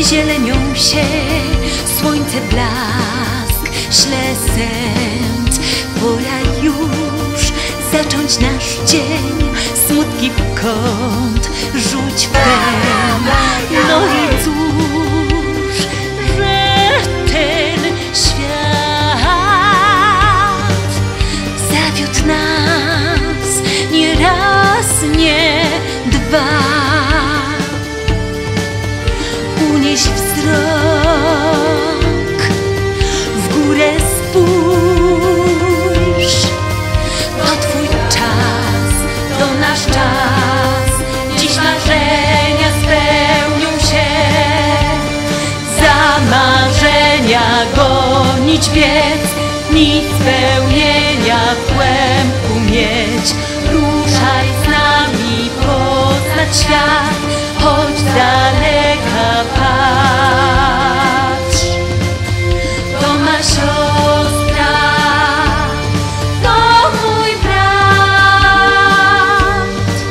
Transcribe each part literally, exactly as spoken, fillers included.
zielenią się słońce blask, śle sęd. Pora już zacząć nasz dzień, smutki w kąt rzuć w pęd. No i cóż, że ten świat zawiódł nas nie raz, nie dwa. Unieś wzrok, w górę spójrz. To twój czas, to nasz czas. Dziś marzenia spełnią się. Za marzenia gonić biec, nic spełnienia w kłębku mieć. Ruszaj z nami poznać świat, choć z daleka patrz. To ma siostra, to mój brat.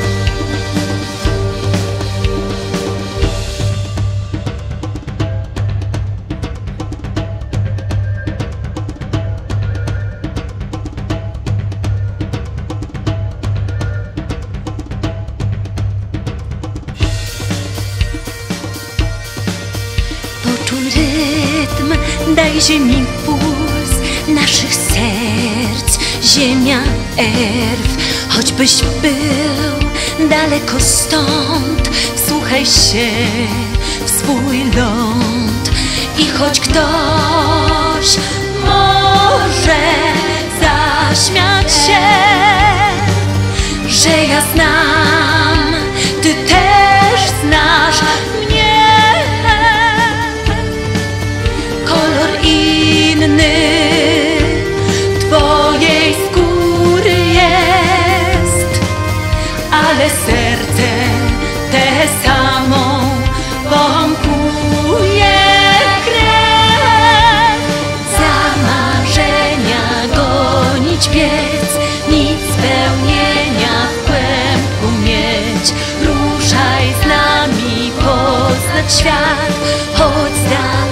Poczuj rytm, daj ziemi puls naszych serc, ziemia erw. Choćbyś był daleko stąd, wsłuchaj się w swój ląd. I choć ktoś może zaśmiać się, że ja znam, ty też znasz mnie. Kolor inny twojej skóry jest, ale serce tę samą pompuje krew. Za marzenia gonić biec, nic spełnienia w kłębku mieć. Ruszaj z nami poznać świat, choć z daleka.